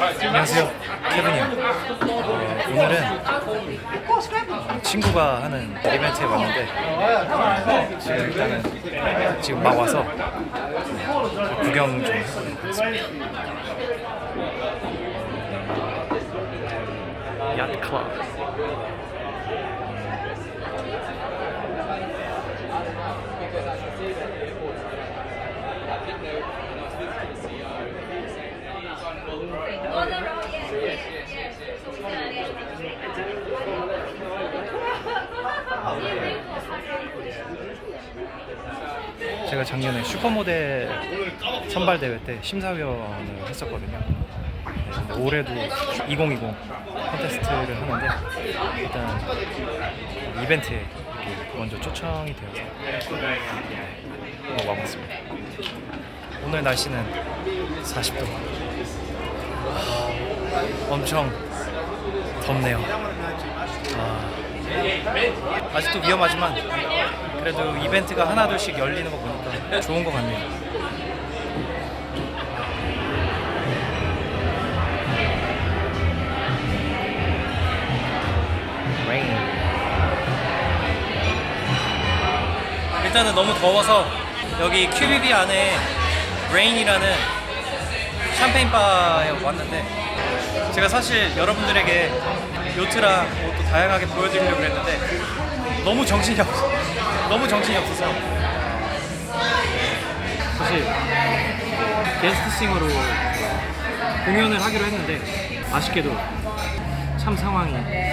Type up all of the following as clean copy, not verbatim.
안녕하세요, 케빈이요. 오늘은 친구가 하는 이벤트에 왔는데 지금 막 와서 구경 좀 하겠습니다. 야트 클럽. 제가 작년에 슈퍼모델 선발대회 때 심사위원을 했었거든요. 네, 올해도 2020 콘테스트를 하는데 일단 이벤트에 이렇게 먼저 초청이 되어서 한번 와봤습니다. 오늘 날씨는 40도. 엄청 덥네요. 아직도 위험하지만 그래도 이벤트가 하나둘씩 열리는 거 보니까 좋은 거 같네요. 일단은 너무 더워서 여기 QBB 안에 레인이라는 샴페인 바에 왔는데, 제가 사실 여러분들에게 요트랑 또 다양하게 보여드리려고 했는데 너무 정신이 없어서 사실 게스트싱으로 공연을 하기로 했는데 아쉽게도 참 상황이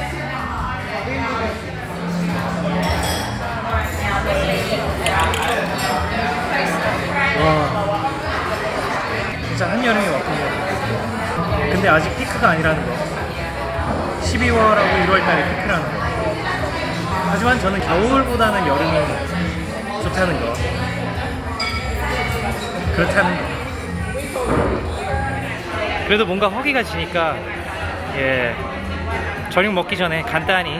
와, 진짜 한여름이 왔군요. 근데 아직 피크가 아니라는 거, 12월하고 1월달에 피크라는 거. 하지만 저는 겨울보다는 여름이 좋다는 거, 그렇다는 거. 그래도 뭔가 허기가 지니까 저녁 먹기 전에 간단히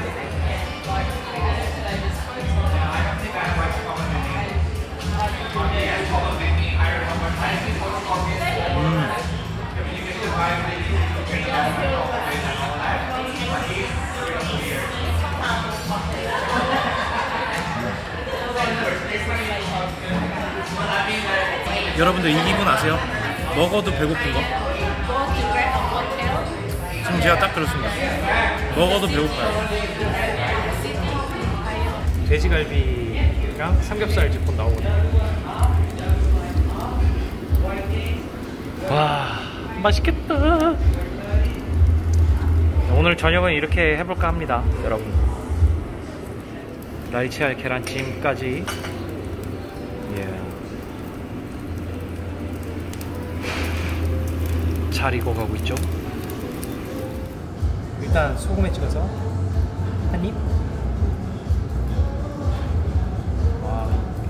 여러분들 이 기분 아세요? 먹어도 배고픈 거? 지금 제가 딱 그렇습니다. 먹어도 배고파요. 돼지갈비랑 삼겹살 지금 나오거든요. 와, 맛있겠다. 오늘 저녁은 이렇게 해볼까 합니다, 여러분. 라이치알 계란찜까지. 잘 익어가고 있죠. 일단 소금에 찍어서 한 입. 와,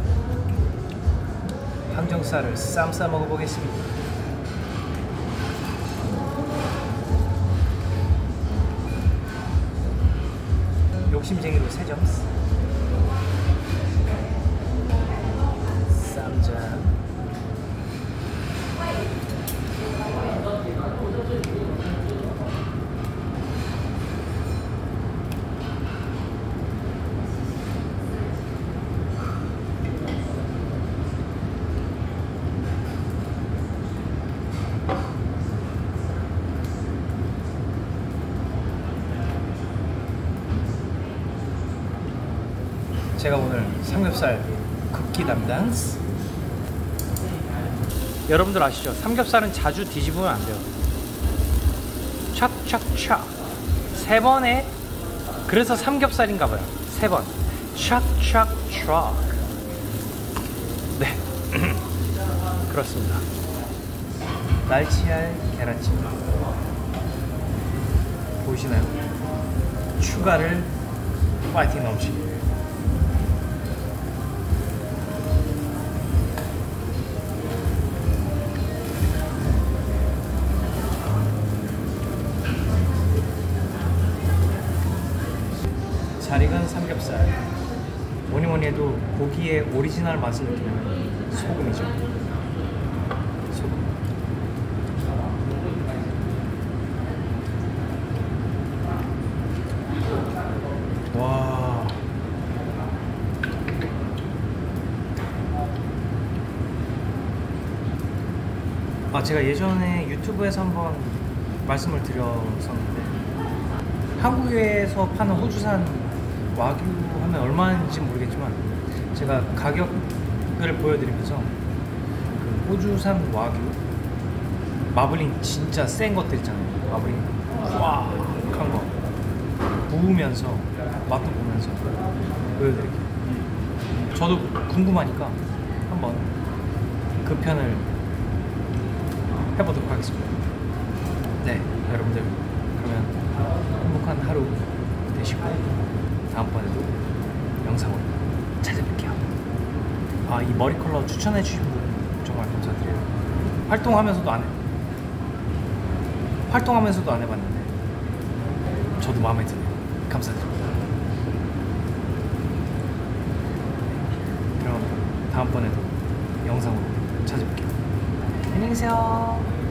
항정살을 쌈 싸 먹어보겠습니다. 욕심쟁이로 3점. 쌈장. 제가 오늘 삼겹살 굽기 담당. 여러분들 아시죠? 삼겹살은 자주 뒤집으면 안 돼요. 촥촥촥 3번에, 그래서 삼겹살인가 봐요. 3번 촥촥촥. 네. 그렇습니다. 날치알 계란찜 보이시나요? 추가를 파이팅 넘치게. 잘 익은 삼겹살. 뭐니뭐니 해도 고기의 오리지널 맛을 느끼는 소금이죠. 소금. 제가 예전에 유튜브에서 한번 말씀을 드렸었는데 한국에서 파는 호주산 와규 하면 얼마인지 모르겠지만 제가 가격을 보여드리면서 그 호주산 와규 마블링 진짜 센 것들 있잖아요. 마블링 꽉한 거 구우면서 맛도 보면서 보여드릴게요. 저도 궁금하니까 한번 그 편을 해보도록 하겠습니다. 네, 여러분들 그러면 행복한 하루 되시고 다음번에도 영상으로 찾아뵐게요. 이 머리 컬러 추천해 주신 분 정말 감사드려요. 활동하면서도 안 해봤는데 저도 마음에 드네요. 감사드립니다. 그럼 다음번에도 영상으로 찾아뵐게요. 안녕히 계세요.